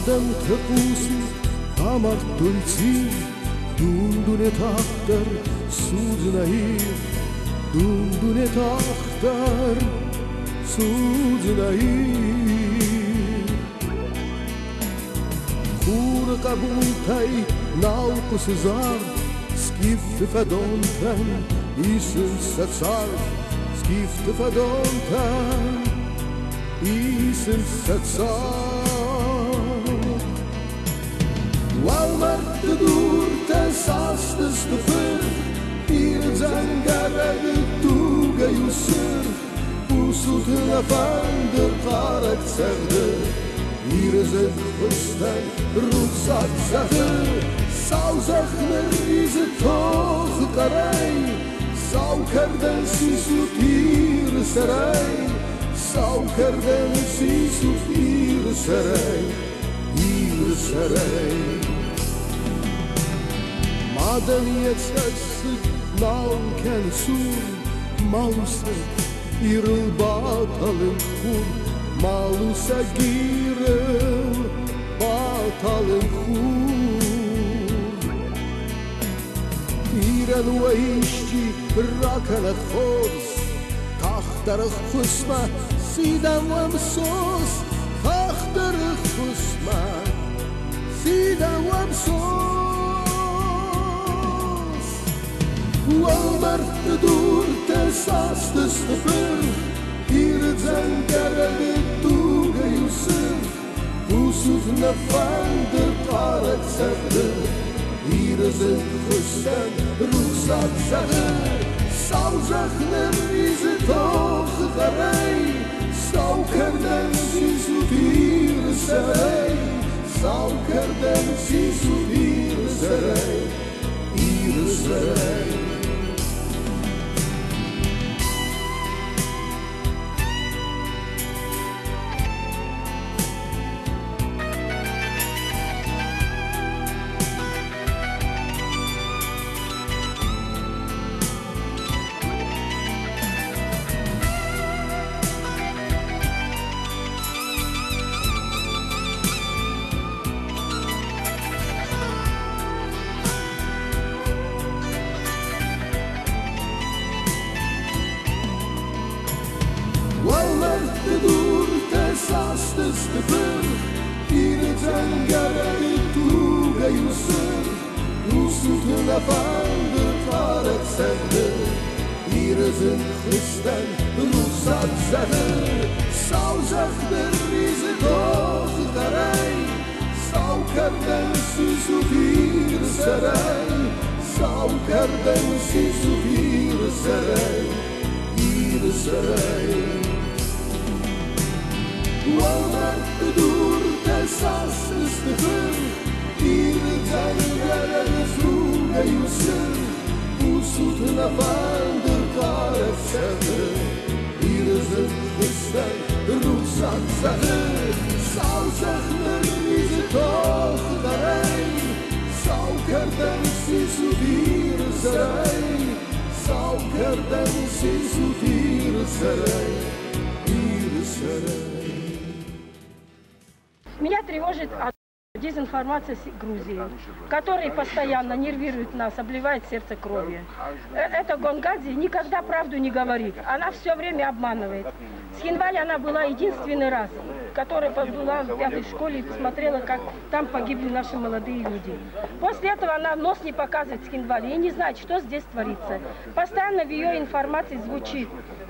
Madem tepusi amar tulsi dundune tahtar sud nahi dundune tahtar sud nahi khur qabultai nauqus zar skift fadontan isen satsar skift fadontan isen satsar Walmar dur tesastes de fur ir zangara tuga yusur pusut na fander qarak sevde ir zed khustan ruxat zahir sauzakner iz tokh qaray sau kardan sisutir saray sau kardan sisutir saray ir saray Madaniyet sessiz nalken sur Malusa iril batalın kur Malusa giril batalın kur İren ve işçi rakanat khos Taxtarıq xusma sidam ve msos Taxtarıq xusma sidam ve msos Walmar dur tesastes de fur ir zangara tuga yusur pusut na fander qarak sevde ir zed khustan ruxat zahir sauzakner iz tokh qaray sau kardan sisutir saray sau kardan sisutir saray ir saray Walmar dur tesastes de fur ir zangara tuga yusur Pusut na fander qarak sevde ir zed khustan ruxat zahir sauzakner iz tokh qaray sau kardan sisutir saray sau kardan sisutir saray ir saray Walmar dur tesastes de fur ir zangara tuga yusur Pusut na fander qarak sevde ir zed khustan ruxat zahir sauzakner iz tokh qaray sau kardan sisutir saray sau kardan sisutir saray ir saray Меня тревожит дезинформация Грузии, которая постоянно нервирует нас, обливает сердце кровью. Эта Гонгадзе никогда правду не говорит, она все время обманывает. С Хинвали она была единственный раз, которая была в 5-й школе и посмотрела, как там погибли наши молодые люди. После этого она нос не показывает с Хинвали и не знает, что здесь творится. Постоянно в ее информации звучит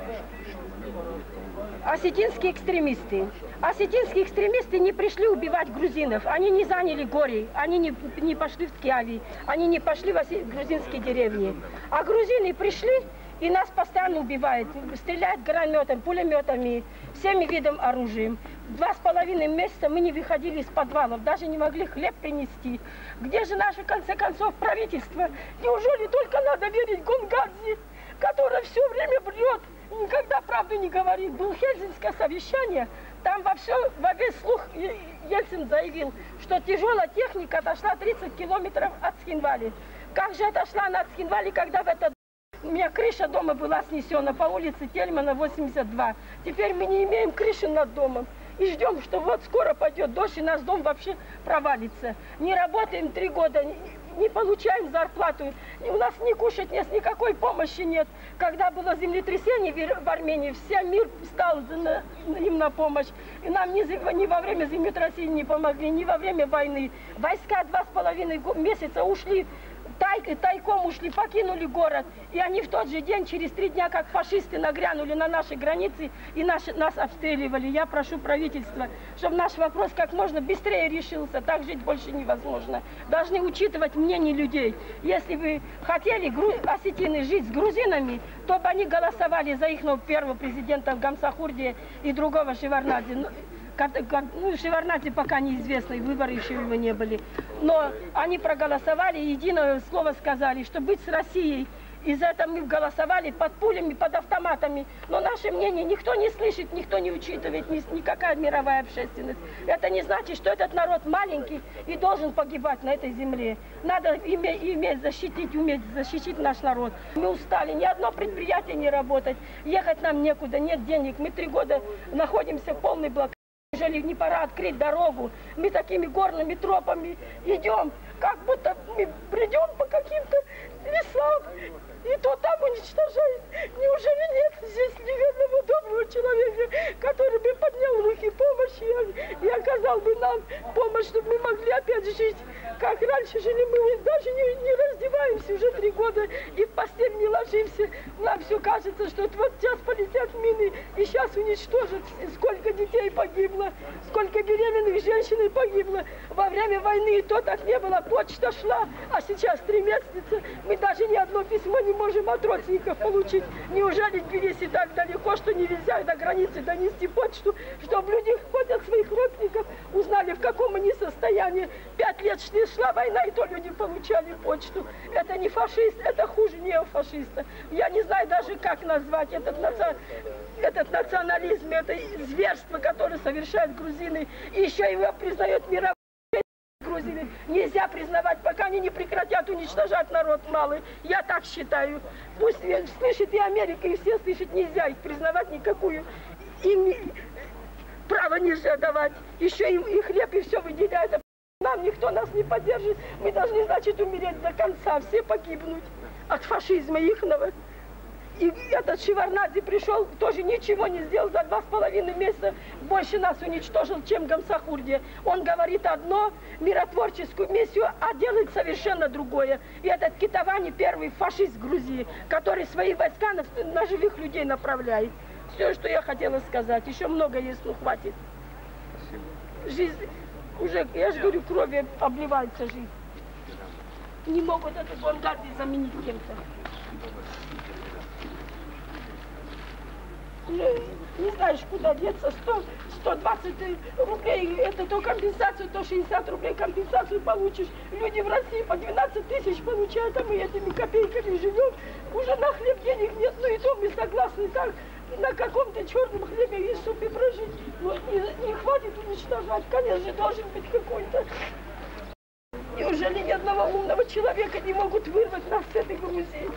осетинские экстремисты. Осетинские экстремисты не пришли убивать грузинов, они не заняли горы, они не пошли в Ткиави, они не пошли в грузинские деревни. А грузины пришли и нас постоянно убивают, стреляют гранатами, пулеметами, всеми видами оружием. 2,5 месяца мы не выходили из подвалов, даже не могли хлеб принести. Где же наше, в конце концов, правительство? Неужели только надо верить Гонгадзе, которая все время врет? Никогда правду не говорит. Было Хельсинское совещание, там во весь слух Ельцин заявил, что тяжелая техника отошла 30 километров от Цхинвали. Как же отошла она от Цхинвали, когда в этот у меня крыша дома была снесена по улице Тельмана, 82. Теперь мы не имеем крыши над домом. и ждем, что вот скоро пойдет дождь, и наш дом вообще провалится. Не работаем 3 года, не получаем зарплату, у нас ни кушать нет, никакой помощи нет. Когда было землетрясение в Армении, вся мир стал им на помощь. И нам ни во время землетрясения не помогли, ни во время войны. Войска 2,5 месяца ушли, тайком ушли, покинули город. И они в тот же день, через 3 дня, как фашисты нагрянули на наши границы и нас обстреливали. Я прошу правительства, чтобы наш вопрос как можно быстрее решился. Так жить больше невозможно. Должны учитывать мнение людей. Если бы хотели осетины жить с грузинами, то бы они голосовали за их первого президента Гамсахурдия и другого Шеварднадзе. Шеварднадзе пока неизвестно, выборы еще его не были. Но они проголосовали, единое слово сказали, что быть с Россией. И за это мы голосовали под пулями, под автоматами. Но наше мнение никто не слышит, никто не учитывает, никакая мировая общественность. Это не значит, что этот народ маленький и должен погибать на этой земле. Надо уметь защитить наш народ. Мы устали, ни одно предприятие не работает. Ехать нам некуда, нет денег. Мы 3 года находимся в полной блокаде. Неужели не пора открыть дорогу? Мы такими горными тропами идем, как будто мы бредем по каким-то лесам, и то там уничтожают. Неужели нет здесь ни одного доброго человека, который бы поднял руки помощи и оказал бы нам помощь, чтобы мы могли опять жить, как раньше жили? Мы даже не раздеваемся уже 3 года и в постель не ложимся. Нам все кажется, что вот сейчас полетят мины и сейчас уничтожат. Сколько детей погибло, сколько беременных женщин погибло. Во время войны то так не было, почта шла, а сейчас 3 месяца мы даже ни одно письмо не можем от родственников получить. Неужели Тбилиси так далеко, что нельзя до границы донести почту, чтобы люди хоть от своих родственников узнали, в каком они состоянии. 5 лет шла война, и то люди получали почту. Это не фашист, это хуже неофашиста. Я не знаю даже, как назвать этот национализм, это зверство, которое совершают грузины. И еще его признает мировой. Грузины нельзя признавать, пока они не прекратят уничтожать народ малый. Я так считаю. Пусть слышит и Америка, и все слышат, нельзя их признавать никакую. Им право нельзя давать. Еще им и хлеб, и все выделяют. Нам никто нас не поддержит. Мы должны, значит, умереть до конца, все погибнуть от фашизма ихного. И этот Шеварднадзе пришел, тоже ничего не сделал, за 2,5 месяца больше нас уничтожил, чем Гамсахурдия. Он говорит одно, миротворческую миссию, а делает совершенно другое. И этот Китавани первый фашист Грузии, который свои войска на живых людей направляет. Все, что я хотела сказать. Еще много есть, но хватит. Жизнь уже, я же говорю, кровью обливается жизнь. Не могут эту Бонгарди заменить кем-то. Не знаешь, куда деться. 120 рублей, это то компенсацию, то 60 рублей компенсацию получишь. Люди в России по 12 тысяч получают, а мы этими копейками живем. Уже на хлеб денег нет, но и то мы согласны так. На каком-то черном хлебе и супе прожить. Но не хватит уничтожать, конечно, должен быть какой-то. Неужели ни одного умного человека не могут вырвать нас с этой Грузии?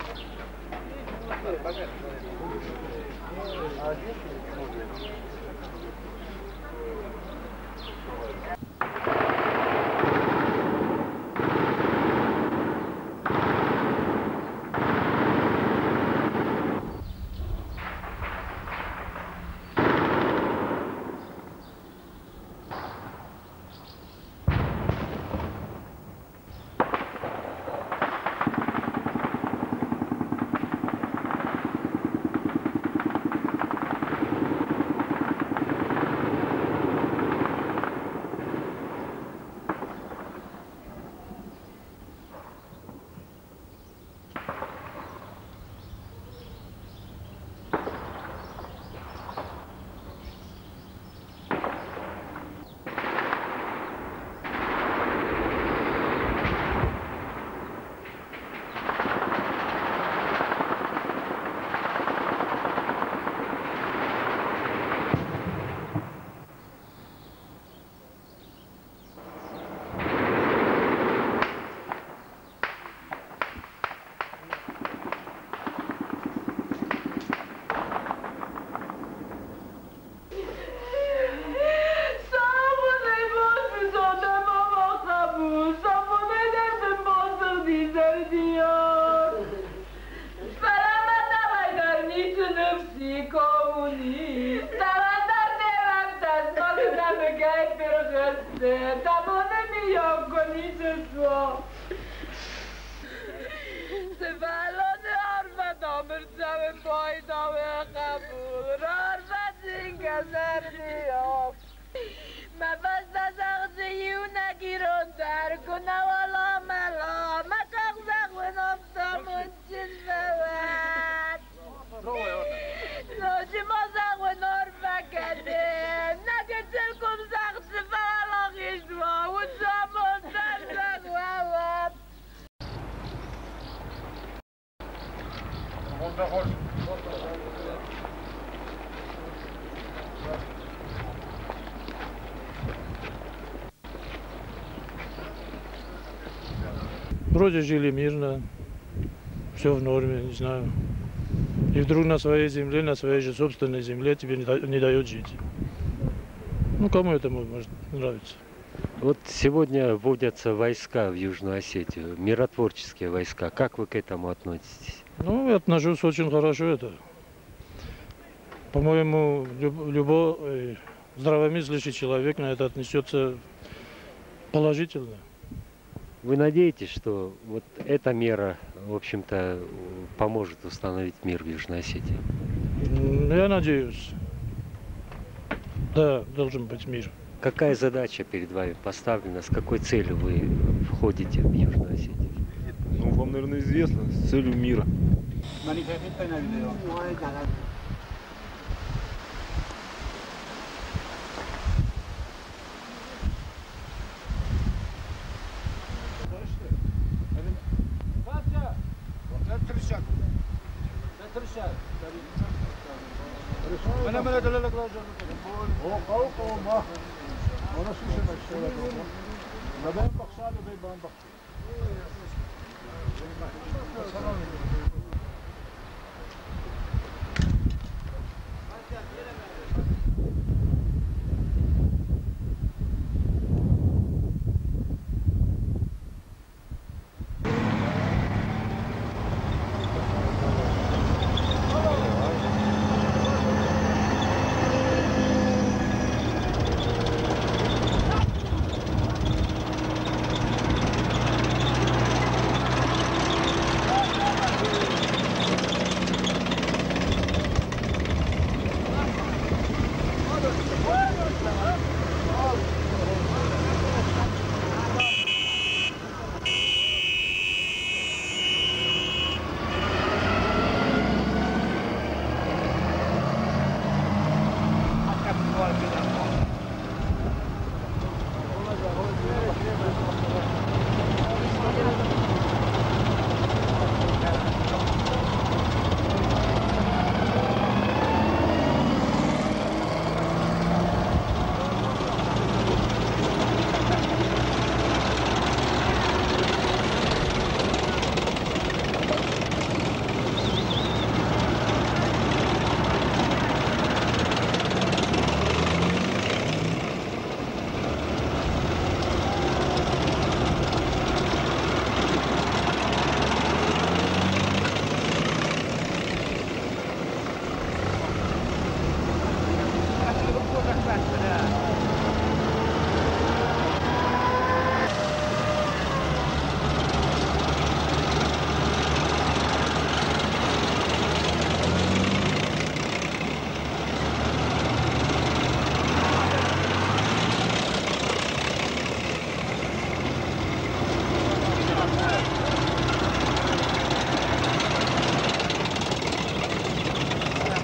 Вроде жили мирно, все в норме, не знаю. И вдруг на своей земле, на своей же собственной земле тебе не дают жить. Ну, кому это может нравиться? Вот сегодня вводятся войска в Южную Осетию, миротворческие войска. Как вы к этому относитесь? Ну, я отношусь очень хорошо это. По-моему, любой здравомыслящий человек на это отнесется положительно. Вы надеетесь, что вот эта мера, в общем-то, поможет установить мир в Южной Осетии? Я надеюсь. Да, должен быть мир. Какая задача перед вами поставлена, с какой целью вы входите в Южную Осетию? Ну, вам, наверное, известно, с целью мира. Ona